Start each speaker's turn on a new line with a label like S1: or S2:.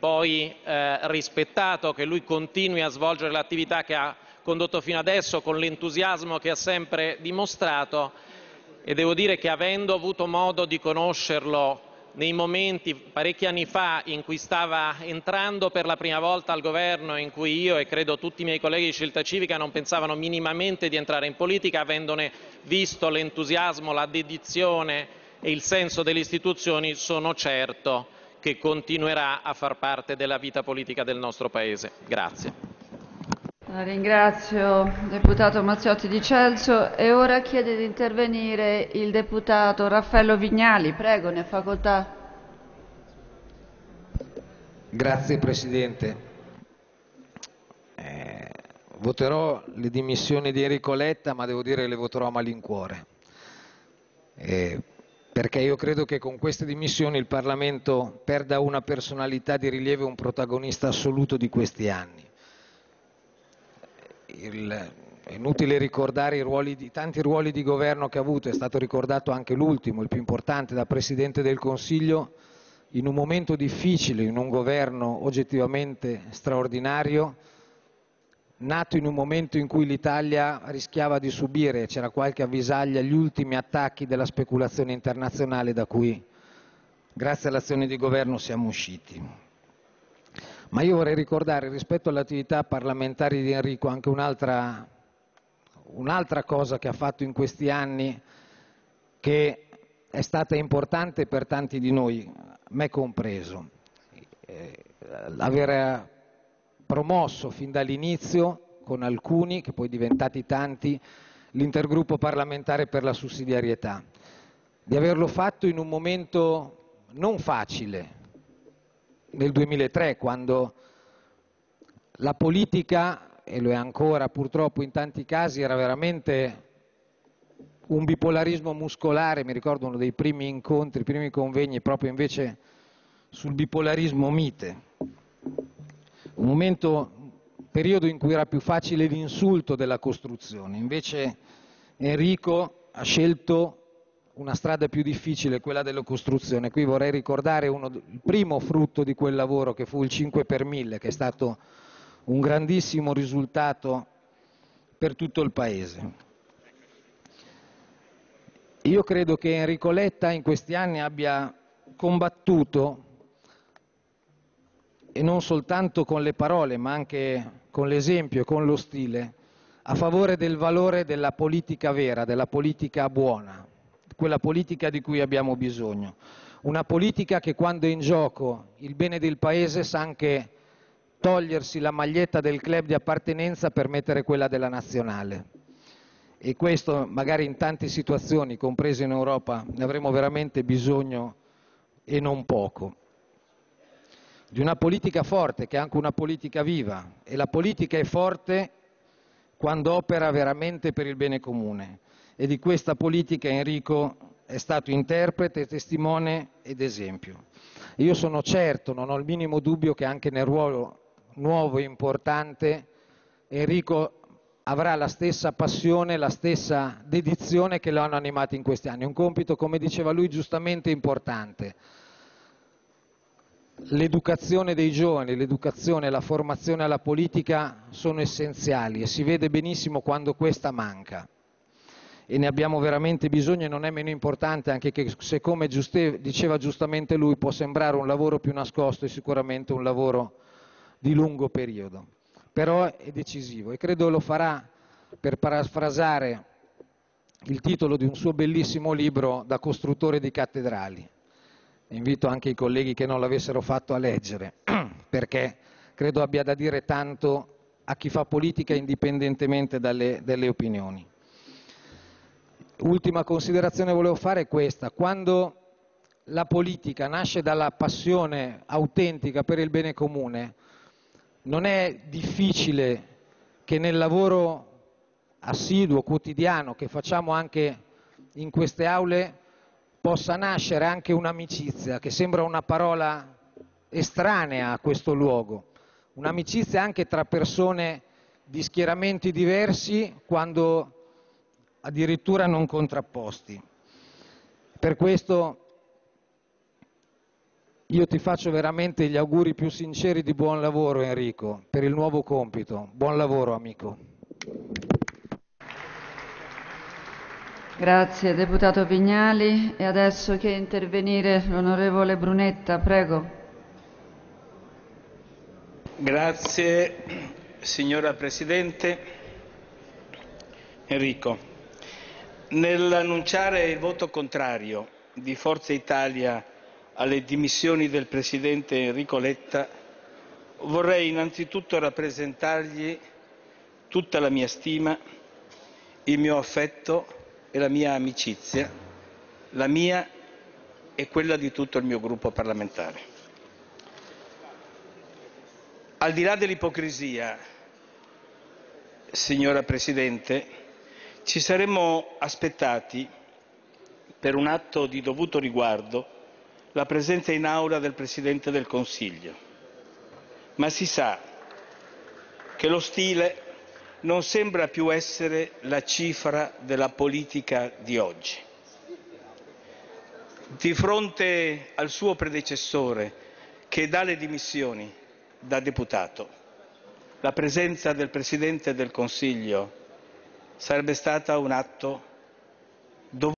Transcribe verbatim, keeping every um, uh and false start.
S1: poi eh, rispettato, che lui continui a svolgere l'attività che ha condotto fino adesso con l'entusiasmo che ha sempre dimostrato, e devo dire che, avendo avuto modo di conoscerlo nei momenti parecchi anni fa in cui stava entrando per la prima volta al governo, in cui io e credo tutti i miei colleghi di Scelta Civica non pensavano minimamente di entrare in politica, avendone visto l'entusiasmo, la dedizione e il senso delle istituzioni, sono certo che continuerà a far parte della vita politica del nostro Paese. Grazie.
S2: La ringrazio, deputato Mazziotti di Celso, e ora chiede di intervenire il deputato Raffaello Vignali. Prego, ne ha facoltà.
S3: Grazie Presidente. Eh, voterò le dimissioni di Enrico Letta, ma devo dire che le voterò a malincuore, eh, perché io credo che con queste dimissioni il Parlamento perda una personalità di rilievo e un protagonista assoluto di questi anni. Il, è inutile ricordare i ruoli di, tanti ruoli di governo che ha avuto, è stato ricordato anche l'ultimo, il più importante, da Presidente del Consiglio, in un momento difficile, in un governo oggettivamente straordinario, nato in un momento in cui l'Italia rischiava di subire, c'era qualche avvisaglia, gli ultimi attacchi della speculazione internazionale da cui, grazie all'azione di governo, siamo usciti. Ma io vorrei ricordare, rispetto all'attività parlamentare di Enrico, anche un'altra un'altra cosa che ha fatto in questi anni, che è stata importante per tanti di noi, me compreso. Eh, aver promosso fin dall'inizio, con alcuni, che poi diventati tanti, l'intergruppo parlamentare per la sussidiarietà. Di averlo fatto in un momento non facile, nel duemilatré, quando la politica, e lo è ancora purtroppo in tanti casi, era veramente un bipolarismo muscolare. Mi ricordo uno dei primi incontri, i primi convegni proprio invece sul bipolarismo mite. Un momento, un periodo in cui era più facile l'insulto della costruzione. Invece Enrico ha scelto una strada più difficile, quella della costruzione. Qui vorrei ricordare uno, il primo frutto di quel lavoro, che fu il cinque per mille, che è stato un grandissimo risultato per tutto il Paese. Io credo che Enrico Letta in questi anni abbia combattuto, e non soltanto con le parole, ma anche con l'esempio e con lo stile, a favore del valore della politica vera, della politica buona, quella politica di cui abbiamo bisogno. Una politica che, quando è in gioco il bene del Paese, sa anche togliersi la maglietta del club di appartenenza per mettere quella della nazionale. E questo magari in tante situazioni, comprese in Europa, ne avremo veramente bisogno, e non poco. Di una politica forte, che è anche una politica viva, e la politica è forte quando opera veramente per il bene comune, e di questa politica Enrico è stato interprete, testimone ed esempio. Io sono certo, non ho il minimo dubbio, che anche nel ruolo nuovo e importante Enrico avrà la stessa passione, la stessa dedizione che lo hanno animato in questi anni. Un compito, come diceva lui, giustamente importante. L'educazione dei giovani, l'educazione e la formazione alla politica sono essenziali, e si vede benissimo quando questa manca. E ne abbiamo veramente bisogno, e non è meno importante, anche che, se, come giuste, diceva giustamente lui, può sembrare un lavoro più nascosto, è sicuramente un lavoro di lungo periodo. Però è decisivo, e credo lo farà, per parafrasare il titolo di un suo bellissimo libro, da costruttore di cattedrali. Invito anche i colleghi che non l'avessero fatto a leggere, perché credo abbia da dire tanto a chi fa politica indipendentemente dalle, dalle opinioni. Ultima considerazione volevo fare è questa: quando la politica nasce dalla passione autentica per il bene comune, non è difficile che nel lavoro assiduo, quotidiano, che facciamo anche in queste aule, possa nascere anche un'amicizia, che sembra una parola estranea a questo luogo, un'amicizia anche tra persone di schieramenti diversi, quando addirittura non contrapposti. Per questo Io ti faccio veramente gli auguri più sinceri di buon lavoro, Enrico, per il nuovo compito. Buon lavoro, amico.
S2: Grazie, deputato Vignali. E adesso chiede di intervenire l'onorevole Brunetta, prego.
S4: Grazie, signora Presidente. Enrico, nell'annunciare il voto contrario di Forza Italia alle dimissioni del Presidente Enrico Letta, vorrei innanzitutto rappresentargli tutta la mia stima, il mio affetto e la mia amicizia, la mia e quella di tutto il mio gruppo parlamentare. Al di là dell'ipocrisia, signora Presidente, ci saremmo aspettati, per un atto di dovuto riguardo, la presenza in aula del Presidente del Consiglio. Ma si sa che lo stile non sembra più essere la cifra della politica di oggi. Di fronte al suo predecessore che dà le dimissioni da deputato, la presenza del Presidente del Consiglio sarebbe stata un atto